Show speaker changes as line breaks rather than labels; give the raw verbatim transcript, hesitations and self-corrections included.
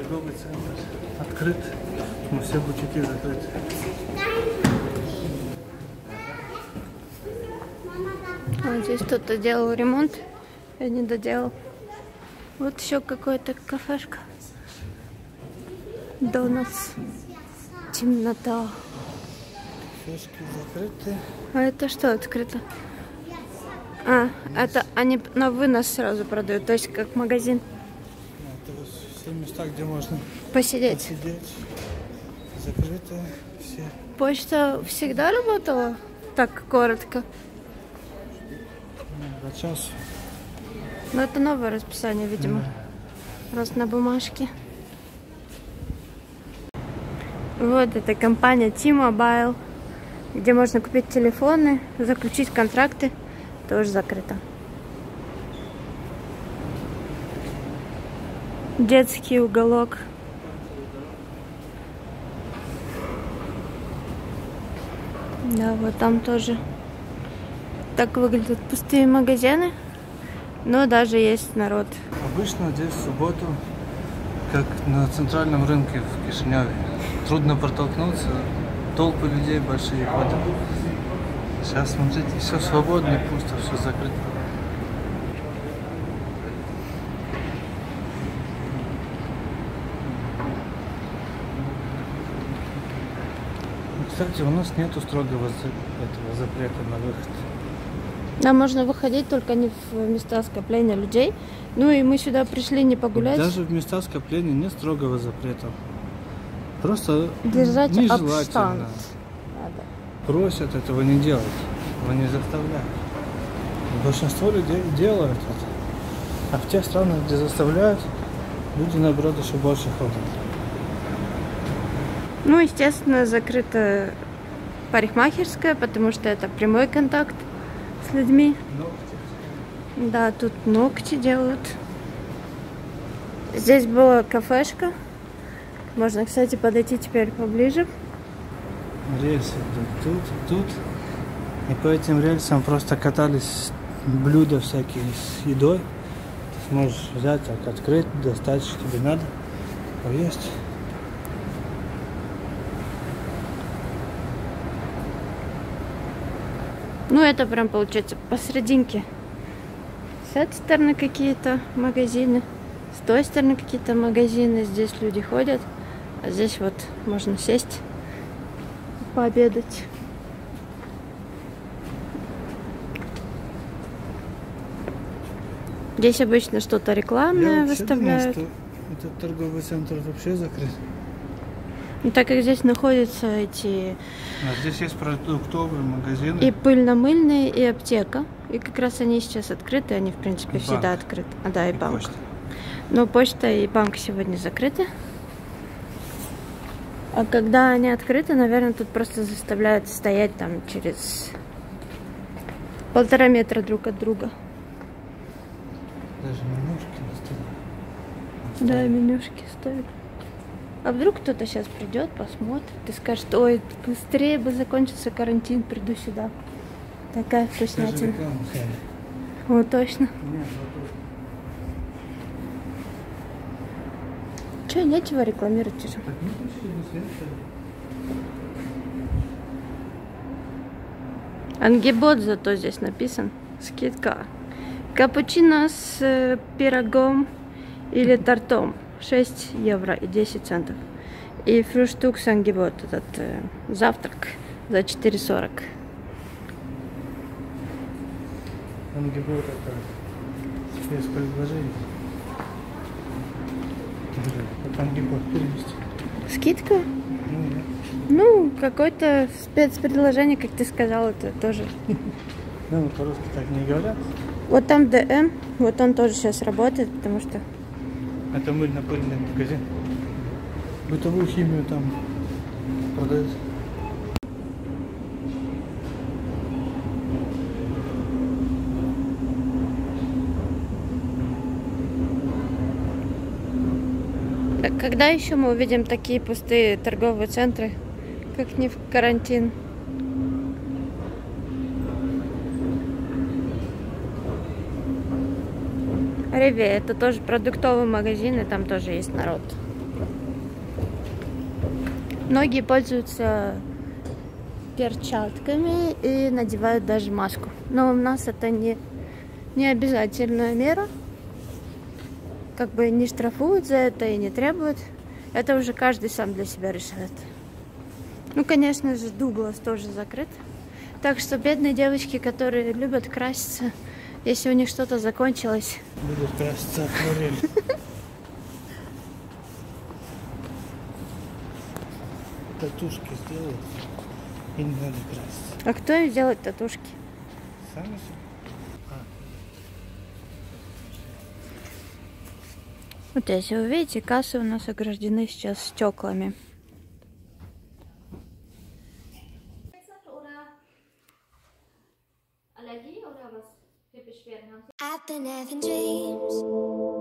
торговый центр открыт, но все бутики закрыты.
Вот здесь кто-то делал ремонт, я не доделал. Вот еще какая-то кафешка. Донатс. Темнота.
Кафешки закрыты.
А это что открыто? А, это они на вынос сразу продают, то есть как магазин.
Это все места, где можно
Посидеть.
посидеть. Закрыты все.
Почта всегда работала так коротко?
До часу.
Но это новое расписание, видимо. Mm. Просто на бумажке. Вот эта компания T-Mobile, где можно купить телефоны, заключить контракты. Тоже закрыто. Детский уголок. Да, вот там тоже так выглядят пустые магазины, но даже есть народ.
Обычно здесь в субботу, как на центральном рынке в Кишиневе, трудно протолкнуться, толпы людей большие ходят. Сейчас, смотрите, все свободно, пусто, все закрыто. Кстати, у нас нету строгого этого запрета на выход.
Нам можно выходить только не в места скопления людей. Ну и мы сюда пришли не погулять.
Даже в места скопления нет строгого запрета. Просто
держать
нежелательно.
абстант.
Просят этого не делать, его не заставляют. Большинство людей делают это. А в тех странах, где заставляют, люди наоборот еще больше ходят.
Ну, естественно, закрыта парикмахерская, потому что это прямой контакт с людьми. Ногти. Да, тут ногти делают. Здесь была кафешка. Можно, кстати, подойти теперь поближе.
Рельсы тут, тут. И по этим рельсам просто катались блюда всякие с едой. Ты сможешь взять, так открыть, достать, что тебе надо, поесть.
Ну, это прям получается посерединке. С этой стороны какие-то магазины, с той стороны какие-то магазины. Здесь люди ходят, а здесь вот можно сесть, пообедать. Здесь обычно что-то рекламное выставляют.
Я думал, что этот торговый центр вообще закрыт.
Ну, так как здесь находятся эти...
А здесь есть продуктовые магазины.
И пыльно-мыльные, и аптека. И как раз они сейчас открыты, они, в принципе,
и
всегда
банк.
открыты. А, да, и,
и
банк.
Почта.
Но почта и банк сегодня закрыты. А когда они открыты, наверное, тут просто заставляют стоять там через полтора метра друг от друга.
Даже менюшки на столе.
Да, менюшки ставят. А вдруг кто-то сейчас придет, посмотрит и скажет: ой, быстрее бы закончился карантин, приду сюда. Такая вкуснятина. Вот точно.
Нет,
Че, нечего рекламировать уже. Ангибот зато здесь написан. Скидка. Капучино с э, пирогом или тортом шесть евро и десять центов. И фрühstück с ангибот, этот э, завтрак, за четыре сорок.
Ангибот это без предложений. Как ангибот перевести?
Скидка?
Ну, нет.
Ну, какое-то спецпредложение, как ты сказал, это тоже.
Ну, по-русски так не говорят.
Вот там ДМ, вот он тоже сейчас работает, потому что...
Это мыльно-пыльный магазин. Бытовую химию там продают.
Так когда еще мы увидим такие пустые торговые центры, как не в карантин? Реве, это тоже продуктовый магазин, и там тоже есть народ. Многие пользуются перчатками и надевают даже маску. Но у нас это не, не обязательная мера. Как бы не штрафуют за это и не требуют. Это уже каждый сам для себя решает. Ну, конечно же, Дуглас тоже закрыт. Так что бедные девочки, которые любят краситься, если у них что-то закончилось...
Будут краситься акварель. Татушки сделают, и не надо краситься.
А кто им делает татушки?
Сами себе.
Вот если вы видите, кассы у нас ограждены сейчас стеклами.
I've been having dreams